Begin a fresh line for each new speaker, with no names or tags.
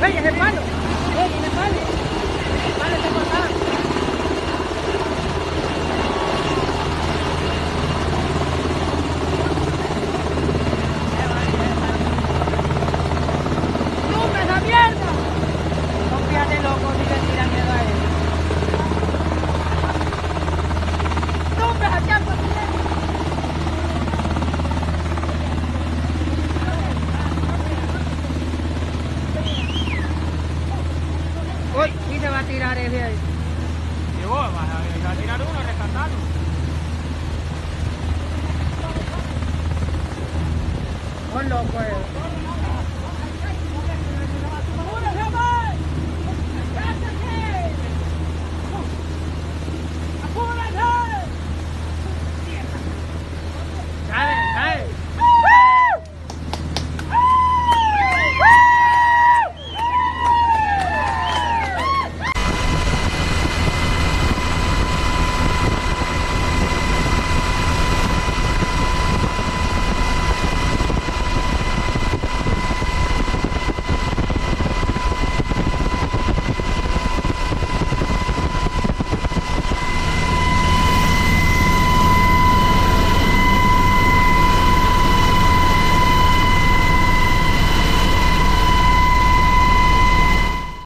¡Ey, es el palo! ¡Ey, es el palo! ¡El palo está cortado! ¡Tumba esa mierda! Confíate, loco, si te tiran miedo a él. ¡Tumba esa mierda! Uy, sí se va a tirar ese ahí.
Llegó, va a tirar uno, rescatarlo.
Un loco,